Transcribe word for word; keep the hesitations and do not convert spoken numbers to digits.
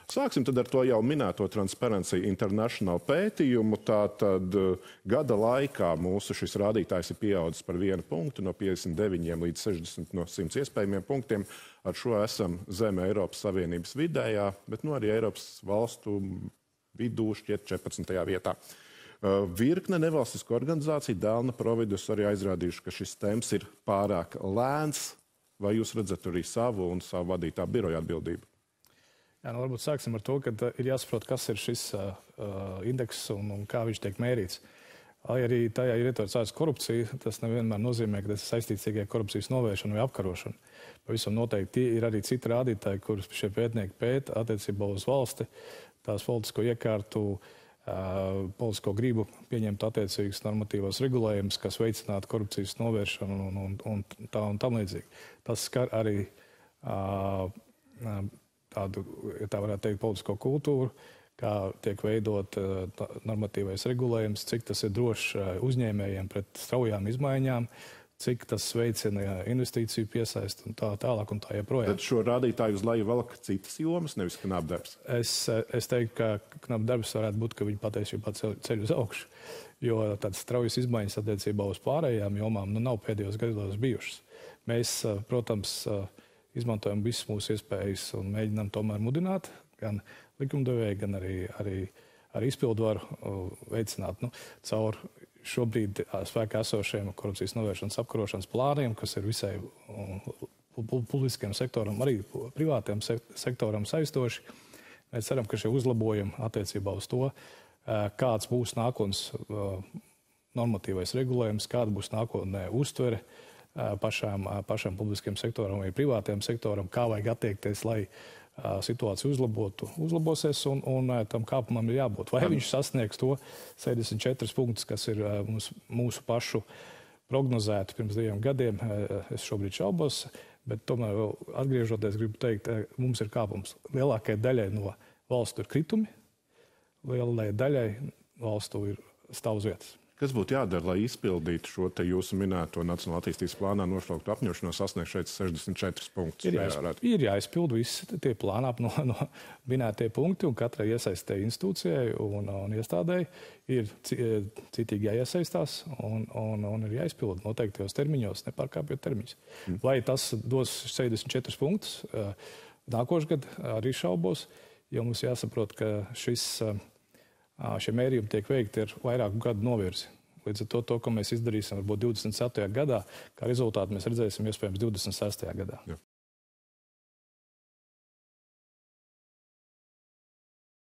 Sāksim tad ar to jau minēto Transparency International pētījumu. Tātad gada laikā mūsu šis rādītājs ir pieaudzis par vienu punktu, no piecdesmit deviņiem līdz sešdesmit no simta iespējamiem punktiem. Ar šo esam zem Eiropas Savienības vidējā, bet nu arī Eiropas valstu vidū šķiet četrpadsmitajā vietā. Virkne nevalstisko organizāciju, Dēlna Providus arī aizrādījuši, ka šis temps ir pārāk lēns. Vai jūs redzat arī savu un savu vadītā biroja atbildību? Jā, nu varbūt sāksim ar to, ka ir jāsaprot, kas ir šis uh, indeks un, un kā viņš tiek mērīts. Lai arī tajā ir ietvērts korupcija, tas nevienmēr nozīmē, ka tas ir saistīts tikai korupcijas novēršanu vai apkarošanu. Pavisam noteikti ir arī citi rādītāji, kurus šie pētnieki pēta attiecībā uz valsti, tās politisko iekārtu, uh, politisko gribu pieņemt attiecīgas normatīvos regulējumus, kas veicinātu korupcijas novēršanu un, un, un tā un tam līdzīgi. Tas skar arī uh, tādu, ja tā varētu teikt, politisko kultūru, kā tiek veidot uh, normatīvais regulējums, cik tas ir drošs uh, uzņēmējiem pret straujām izmaiņām, cik tas veicina investīciju piesaisti un tā tālāk un tā joprojām. Tad šo rādītāju uz leju velk citas jomas, nevis knapdarbs? Es, es teiktu, ka knapdarbs varētu būt, ka viņi patiesībā ceļ uz augšu, jo tādas straujas izmaiņas attiecībā uz pārējām jomām nu, nav pēdējos gados bijušas. Mēs, protams, izmantojam visas mūsu iespējas un mēģinām tomēr mudināt gan likumdevēju, gan arī, arī, arī izpildvaru veicināt nu, caur šobrīd spēkā esošiem korupcijas novēršanas apkarošanas plāniem, kas ir visai publiskiem sektoram, arī privātiem sektoram saistoši. Mēs ceram, ka šie uzlabojumi attiecībā uz to, kāds būs nākotnes normatīvais regulējums, kāda būs nākotnē uztvere pašām, pašām publiskiem sektoram vai privātiem sektoram, kā vajag attiekties, lai situācija uzlabotu, uzlabosies un, un tam kāpumam ir jābūt. Vai viņš sasniegs to sešdesmit četrus punktus, kas ir mūsu, mūsu pašu prognozēti pirms diviem gadiem, es šobrīd šaubos, bet tomēr vēl atgriežoties gribu teikt, mums ir kāpums. Lielākajai daļai no valstu ir kritumi, lielai daļai valstu ir stāv uz vietas. Kas būtu jādara, lai izpildītu šo te jūsu minēto Nacionālā attīstības plānā nošlauktu apņemšanos sasniegt šeit sešdesmit četrus punktus? Ir, jāizpild, ir jāizpild visi tie plānā no, no minētie punkti, un katrai iesaistēji institūcijai un, un iestādēji ir citīgi jāiesaistās un, un, un ir jāizpild noteiktajos termiņos, nepārkāpjot termiņus. Mm. Vai tas dos sešdesmit četrus punktus? Nākošgad arī šaubos, jo mums jāsaprot, ka šis šie mērījumi tiek veikti ar vairāku gadu novirzi. Līdz ar to, to, ko mēs izdarīsim varbūt divdesmit ceturtajā gadā, kā rezultātu mēs redzēsim iespējams divdesmit sestajā gadā. Jā.